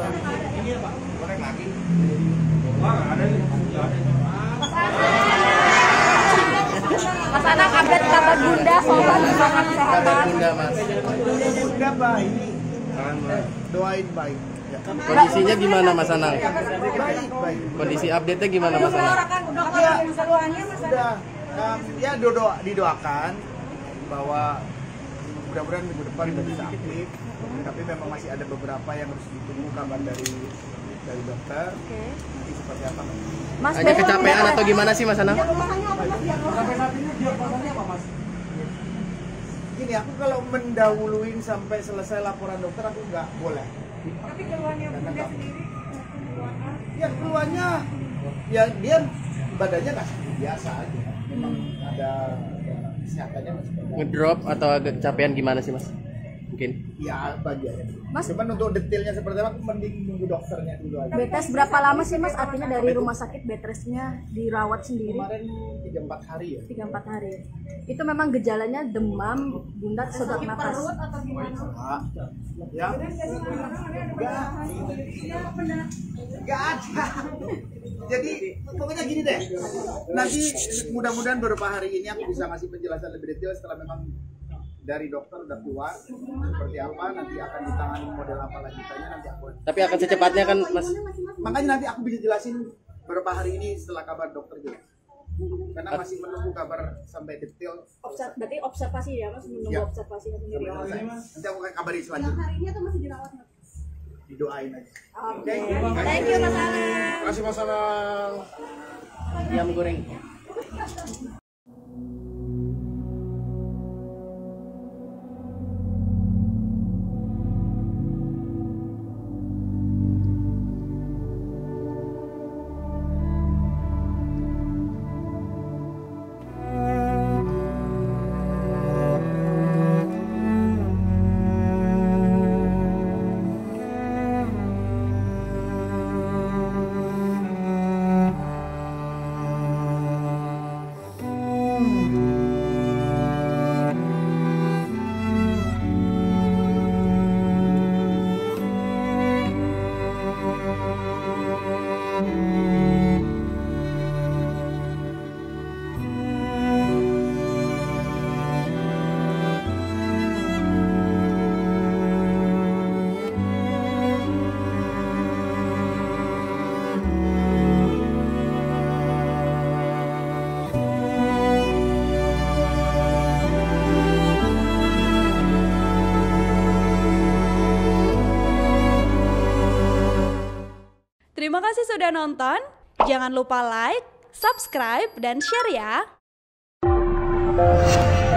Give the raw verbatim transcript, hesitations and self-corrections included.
Ini ya Pak, goreng lagi. Wah, ada nih. Mas Anang, update kabar Bunda soal gimana kesehatan? Bunda Mas. Bunda baik. Doain baik. Kondisinya gimana Mas Anang? Baik, baik. Kondisi update-nya gimana Mas Anang? Ya, sudah. Um, ya doa didoakan bahwa mudah-mudahan minggu depan sudah bisa aktif. Tapi memang masih ada beberapa yang harus ditunggu kabar dari dari dokter. Oke. Nanti seperti apa? Mas, Hanya kecapean atau gimana sih Mas Anang? Sampai saat ini diagnosanya apa Mas? Gini, aku kalau mendahuluin sampai selesai laporan dokter aku nggak boleh. Tapi keluarnya Bunda sendiri, Ya keluarnya, ya dia badannya nggak seperti biasa aja. Memang ada, ada kesehatannya masih bagus. Ngedrop atau agak kecapean gimana sih Mas? Mungkin. Ya bagiannya. Mas, cuman untuk detailnya seperti apa, aku mending nunggu dokternya dulu aja. bed rest berapa lama sih Mas? Artinya dari rumah sakit bed restnya dirawat sendiri? Kemarin tiga empat hari ya. tiga sampai empat hari. Itu memang gejalanya demam, Bunda sesak napas. atau gimana? Ah, ya. Enggak. Enggak ada. Jadi pokoknya gini deh. Nanti mudah-mudahan beberapa hari ini aku bisa ngasih penjelasan lebih detail setelah memang dari dokter udah keluar seperti apa, nanti akan ditangani model apa lanjutannya, nanti aku. Tapi akan secepatnya kan Mas? Makanya nanti aku bisa jelasin beberapa hari ini setelah kabar dokter jelas. Karena masih menunggu kabar sampai detail. Observ, berarti observasi ya Mas, menunggu Ya. observasinya sendiri. Sampai selesai. Nanti aku akan kabari selanjutnya. Hari ini atau masih dirawat? Didoain aja. Oke. Thank you Mas Anang. Terima kasih Mas Anang. Ayam goreng. Terima kasih sudah nonton. Jangan lupa like, subscribe, dan share ya.